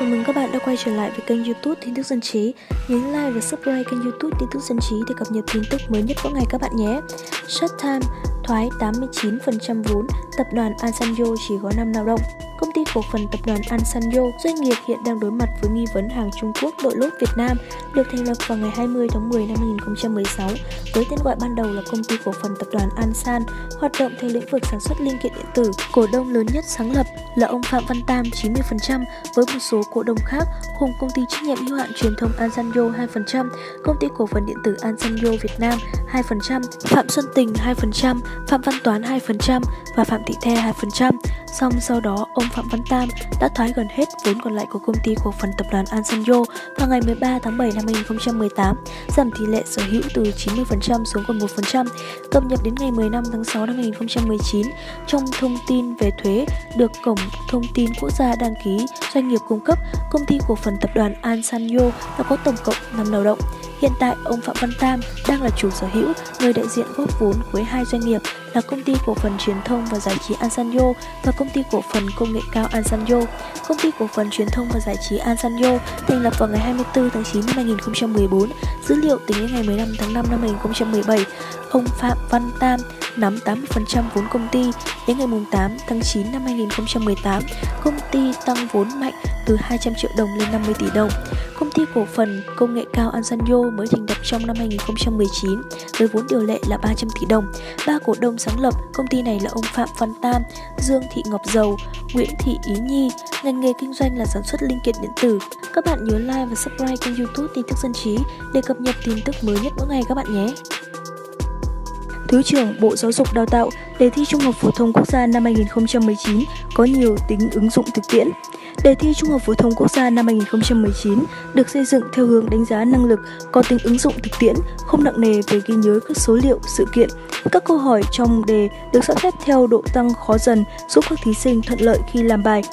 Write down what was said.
Chào mừng các bạn đã quay trở lại với kênh YouTube Tin tức Dân trí. Nhấn like và subscribe kênh YouTube Tin tức Dân trí để cập nhật tin tức mới nhất mỗi ngày các bạn nhé. Shark Time thoái 89% vốn, tập đoàn Ansanyo chỉ có 5 lao động. Công ty cổ phần tập đoàn Ansanyo, doanh nghiệp hiện đang đối mặt với nghi vấn hàng Trung Quốc đội lốt Việt Nam, được thành lập vào ngày 20 tháng 10 năm 2016 với tên gọi ban đầu là Công ty cổ phần tập đoàn Ansan, hoạt động theo lĩnh vực sản xuất linh kiện điện tử. Cổ đông lớn nhất sáng lập là ông Phạm Văn Tam 90% với một số cổ đông khác gồm công ty trách nhiệm hữu hạn truyền thông Ansanyo 2%, công ty cổ phần điện tử Ansanyo Việt Nam 2%, Phạm Xuân Tình 2%, Phạm Văn Toán 2% và Phạm Thị The 2%. Song sau đó, ông Phạm Văn Tam đã thoái gần hết vốn còn lại của công ty cổ phần tập đoàn Ansanyo vào ngày 13 tháng 7 năm 2018, giảm tỷ lệ sở hữu từ 90% xuống còn 1%. Cập nhật đến ngày 15 tháng 6 năm 2019, trong thông tin về thuế được Cổng Thông tin Quốc gia đăng ký doanh nghiệp cung cấp, công ty cổ phần tập đoàn Ansanyo đã có tổng cộng 5 lao động. Hiện tại, ông Phạm Văn Tam đang là chủ sở hữu, người đại diện góp vốn với hai doanh nghiệp là công ty cổ phần truyền thông và giải trí Ansanyo và công ty cổ phần công nghệ cao Ansanyo. Công ty cổ phần truyền thông và giải trí Ansanyo thành lập vào ngày 24 tháng 9 năm 2014. Dữ liệu tính đến ngày 15 tháng 5 năm 2017, ông Phạm Văn Tam nắm 80% vốn công ty. Đến ngày 8 tháng 9 năm 2018, công ty tăng vốn mạnh từ 200 triệu đồng lên 50 tỷ đồng. Công ty cổ phần công nghệ cao Ansanyo mới thành lập trong năm 2019 với vốn điều lệ là 300 tỷ đồng. Ba cổ đông sáng lập công ty này là ông Phạm Văn Tam, Dương Thị Ngọc Dầu, Nguyễn Thị Ý Nhi. Ngành nghề kinh doanh là sản xuất linh kiện điện tử. Các bạn nhớ like và subscribe kênh YouTube Tin tức Dân trí để cập nhật tin tức mới nhất mỗi ngày các bạn nhé. Thứ trưởng Bộ Giáo dục Đào tạo, đề thi Trung học phổ thông quốc gia năm 2019 có nhiều tính ứng dụng thực tiễn. Đề thi Trung học phổ thông quốc gia năm 2019 được xây dựng theo hướng đánh giá năng lực có tính ứng dụng thực tiễn, không nặng nề về ghi nhớ các số liệu, sự kiện. Các câu hỏi trong đề được sắp xếp theo độ tăng khó dần, giúp các thí sinh thuận lợi khi làm bài.